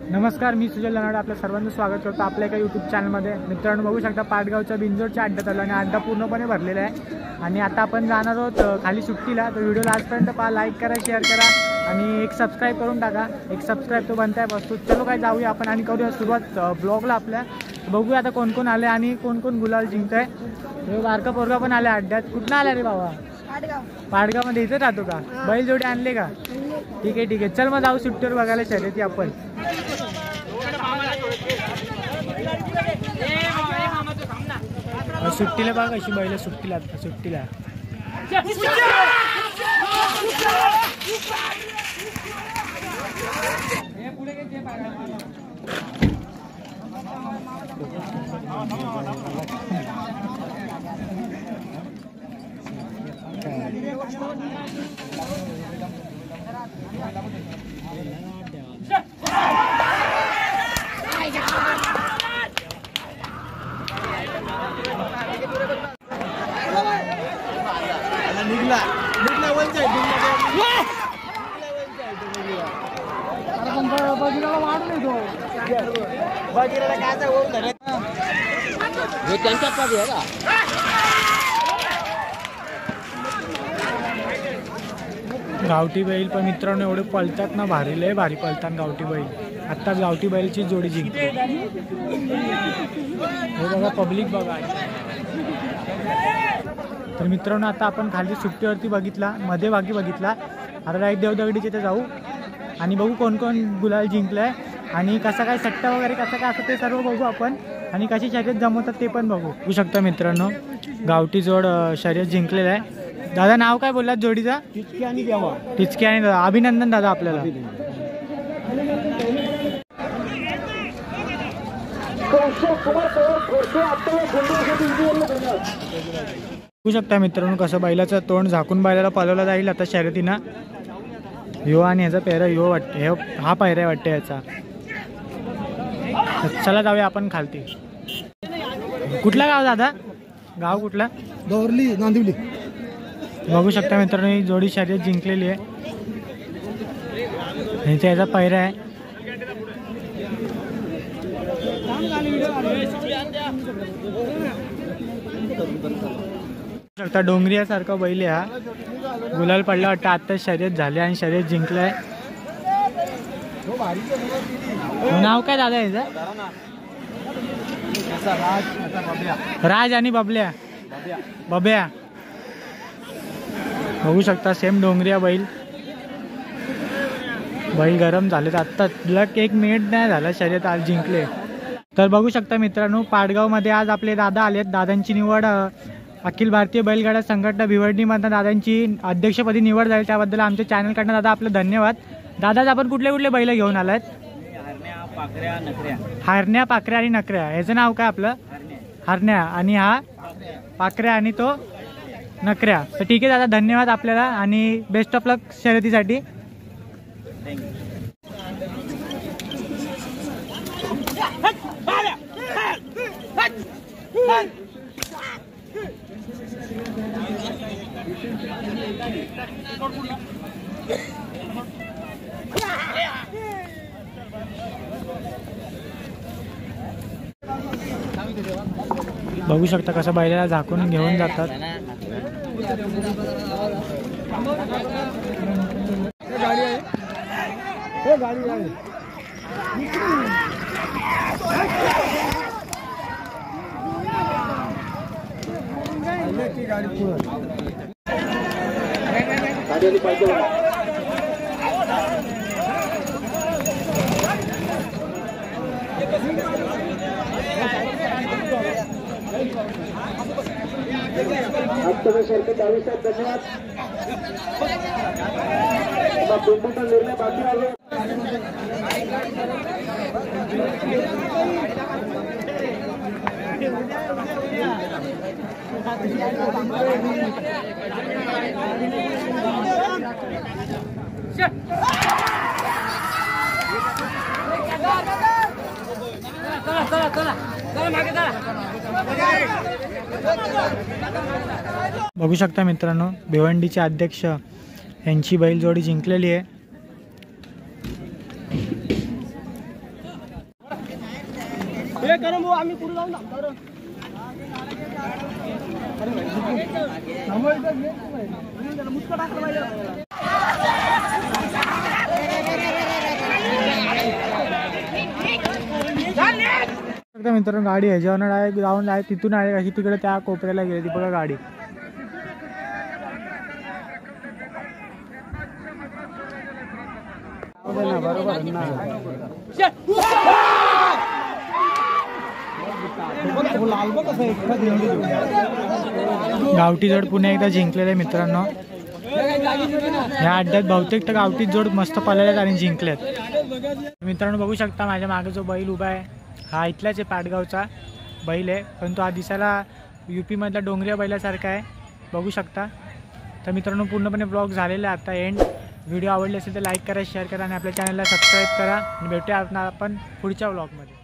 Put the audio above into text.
नमस्कार, मी सुजल लनाडे आपल्या सर्वांचं स्वागत करतो आपल्या एका यूट्यूब चॅनलमध्ये। मित्रांनो, बघू शकता पाटगावच्या बिंजोडच्या अड्ड्यात आलो आणि अड्डा पूर्णपणे भरलेला आहे आणि आता आपण जाणार आहोत खाली सुट्टीला। तर व्हिडिओला आजपर्यंत पहा, लाईक करा, शेअर करा आणि एक सबस्क्राईब करून टाका। एक सबस्क्राईब तो बनताय वस्तू। चलो काय जाऊया आपण आणि करूया सुरुवात ब्लॉगला आपल्या। बघूया आता कोण कोण आले आणि कोण कोण गुलाल जिंकतंय। हे बारका पोरगा पण आले अड्ड्यात। कुठनं आला रे बाबा? पाडगावमध्ये। इथं राहतो का? बैल जोडी आणले का? ठीक आहे चल मग जाऊ सुट्टीवर बघायला शर्यती आपण। सुट्टीला बघा कशी बैल सुट्टीला गावठी बैल पण मित्रांनो एवढे पळतात ना, भारी लय भारी पळतात गावठी बैल। आता गावठी बैलची जोडी जिंकते। हे बघा पब्लिक बघा। तर मित्रांनो आता आपण खाली सुट्टीवरती बघितला, मध्ये भागी बघितला। आता डायरेक्ट देवदगडीचे ते जाऊ आणि बघू कोण कोण गुलाल जिंकलाय आणि कसा काय सट्टा वगैरे कसं काय असं ते सर्व बघू आपण आणि कशी शर्यत जमवतात ते पण बघू। बघू शकता मित्रांनो गावठी जोड शर्यत जिंकलेला आहे। दादा नाव काय बोललात जोडीचा? टिचकी आणि देवा। टिचकी आणि दादा, अभिनंदन दादा आपल्याला। बघू शकता मित्रांनो कसं बैलाचं तोंड झाकून बैलाला पळवला जाईल आता शर्यतीनं। ह्यो आणि ह्याचा पेहरा ह्यो वाटते, हा पायऱ्या वाटते याचा। चला जाऊया आपण खालती। कुठला गाव दादा? गाव कुठला? दौरली, नांदिवली। बघू शकता मित्रांनो ही जोडी शर्यत जिंकलेली आहे। याचा पायरा आहे। शकता डोंगरियासारखा बैल आहे हा। गुलाल पडला वाटतं, आता शर्यत झाली आणि शर्यत जिंकलाय। नाव काय दादा याचं? राज आणि बबल्या। बब्या। बघू शकता सेम डोंगरिया बैल गरम झाले आत्ता लक 1 मिनिट नाही झाला शर्यत आज जिंकले। तर बघू शकता मित्रांनो पाडगावमध्ये आज आपले दादा आलेत। दादांची निवड अखिल भारतीय बैलगाडा संघटना भिवंडीमधून दादांची अध्यक्षपदी निवड झाली, त्याबद्दल आमच्या चॅनलकडनं दादा आपलं धन्यवाद। दादा आपण कुठले बैल घेऊन आलात? हरण्या, पाखऱ्या आणि नकऱ्या। ह्याचं नाव काय आपलं? हरण्या आणि हा पाखऱ्या आणि तो नकऱ्या। तर ठीक आहे दादा, धन्यवाद आपल्याला आणि बेस्ट ऑफ लक शर्यतीसाठी। बघू शकता कसं बैलाला झाकून घेऊन जातात। बघू शकता मित्रांनो, भिवंडीचे अध्यक्ष यांची बैलजोडी जिंकलेली आहे। आम्ही पुढे जाऊन मित्रांनो गाडी ह्याच्यावर डायरेक्ट जाऊन आहे तिथून आहे अशी तिकडे त्या कोपऱ्याला गेली ती बघा गाडी. गावठी जोड पुन्हा एकदा जिंकलेलं आहे मित्रांनो. या अड्ड्यात बहुतेक तर गावठी जोड मस्त पळाल्यात आणि जिंकल्यात. मित्रांनो बघू शकता माझ्या मागे जो बैल उभा आहे हा इथलाच आहे, पाटगावचा बैल आहे, परंतु हा दिसायला UP मधला डोंगऱ्या बैलासारखा आहे बघू शकता. तर मित्रांनो पूर्णपणे ब्लॉग झालेला आहे आता एंड. व्हिडिओ आवडले असेल तर लाईक करा, शेअर करा आणि आपल्या चॅनलला सबस्क्राईब करा. भेटूया आपण पुढच्या ब्लॉगमध्ये.